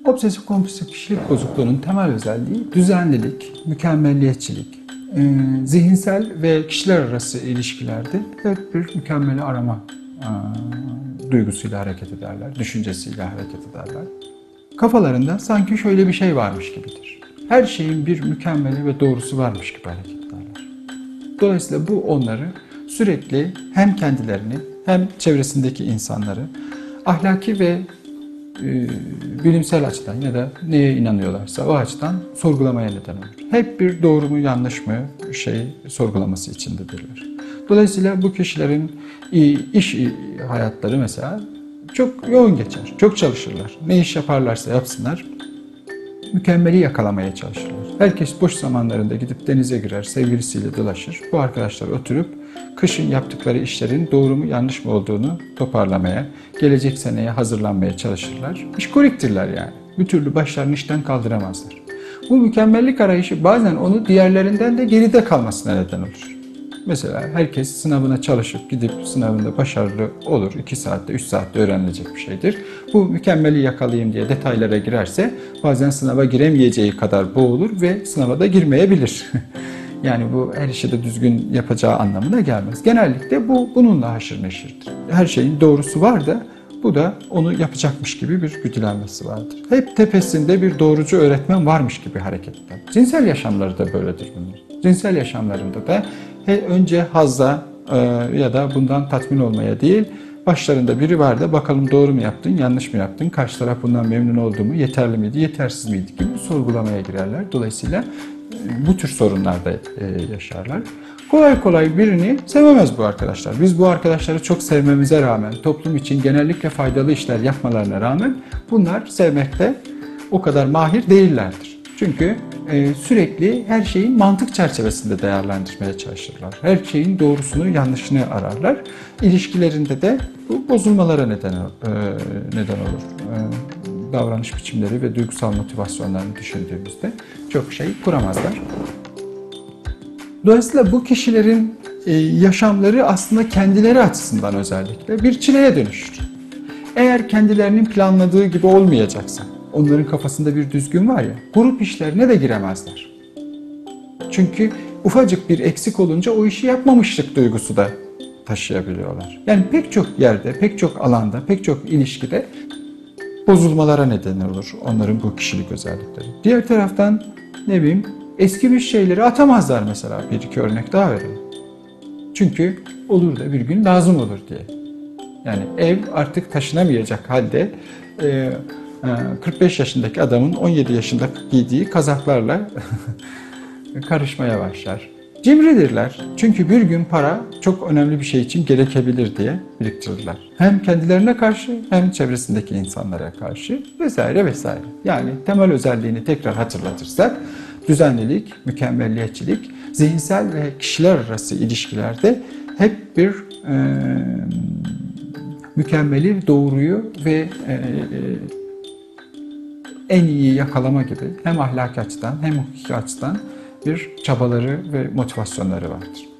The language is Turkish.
Obsesif kompulsif kişilik bozukluğunun temel özelliği düzenlilik, mükemmelliyetçilik, zihinsel ve kişiler arası ilişkilerde hep bir mükemmeli arama duygusuyla hareket ederler, düşüncesiyle hareket ederler. Kafalarında sanki şöyle bir şey varmış gibidir. Her şeyin bir mükemmeli ve doğrusu varmış gibi hareket ederler. Dolayısıyla bu onları sürekli hem kendilerini hem çevresindeki insanları ahlaki ve bilimsel açıdan ya da neye inanıyorlarsa o açıdan sorgulamaya neden olur. Hep bir doğru mu yanlış mı sorgulaması içindedirler. Dolayısıyla bu kişilerin iş hayatları mesela çok yoğun geçer, çok çalışırlar. Ne iş yaparlarsa yapsınlar mükemmeli yakalamaya çalışırlar. Herkes boş zamanlarında gidip denize girer, sevgilisiyle dolaşır. Bu arkadaşlar oturup kışın yaptıkları işlerin doğru mu yanlış mı olduğunu toparlamaya, gelecek seneye hazırlanmaya çalışırlar. İşkoliktirler yani. Bir türlü başlarını işten kaldıramazlar. Bu mükemmellik arayışı bazen onu diğerlerinden de geride kalmasına neden olur. Mesela herkes sınavına çalışıp gidip sınavında başarılı olur. 2 saatte, 3 saatte öğrenilecek bir şeydir. Bu mükemmeli yakalayayım diye detaylara girerse bazen sınava giremeyeceği kadar boğulur ve sınava da girmeyebilir. Yani bu her işi de düzgün yapacağı anlamına gelmez. Genellikle bu bununla haşır neşirdir. Her şeyin doğrusu var da bu da onu yapacakmış gibi bir güdülenmesi vardır. Hep tepesinde bir doğrucu öğretmen varmış gibi hareket eder. Cinsel yaşamları da böyledir bunlar. Cinsel yaşamlarında da önce hazza ya da bundan tatmin olmaya değil, başlarında biri var da bakalım doğru mu yaptın, yanlış mı yaptın, karşı taraf bundan memnun oldu mu, yeterli miydi, yetersiz miydi gibi sorgulamaya girerler. Dolayısıyla bu tür sorunlar da yaşarlar. Kolay kolay birini sevemez bu arkadaşlar. Biz bu arkadaşları çok sevmemize rağmen, toplum için genellikle faydalı işler yapmalarına rağmen bunlar sevmekte o kadar mahir değillerdir. Çünkü sürekli her şeyin mantık çerçevesinde değerlendirmeye çalışırlar. Her şeyin doğrusunu, yanlışını ararlar. İlişkilerinde de bu bozulmalara neden olur. Davranış biçimleri ve duygusal motivasyonlarını düşündüğümüzde çok şey kuramazlar. Dolayısıyla bu kişilerin yaşamları aslında kendileri açısından özellikle bir çileye dönüşür. Eğer kendilerinin planladığı gibi olmayacaksa, onların kafasında bir düzgün var ya, grup işlerine de giremezler. Çünkü ufacık bir eksik olunca o işi yapmamışlık duygusu da taşıyabiliyorlar. Yani pek çok yerde, pek çok alanda, pek çok ilişkide bozulmalara neden olur onların bu kişilik özellikleri. Diğer taraftan ne bileyim eskimiş şeyleri atamazlar mesela, bir iki örnek daha verelim. Çünkü olur da bir gün lazım olur diye. Yani ev artık taşınamayacak halde 45 yaşındaki adamın 17 yaşında giydiği kazaklarla karışmaya başlar. Cimridirler. Çünkü bir gün para çok önemli bir şey için gerekebilir diye biriktirirler. Hem kendilerine karşı hem çevresindeki insanlara karşı vesaire vesaire. Yani temel özelliğini tekrar hatırlatırsak düzenlilik, mükemmelliyetçilik, zihinsel ve kişiler arası ilişkilerde hep bir mükemmeli, doğruyu ve en iyi yakalama gibi hem ahlaki açıdan hem hukuki açıdan bir çabaları ve motivasyonları vardır.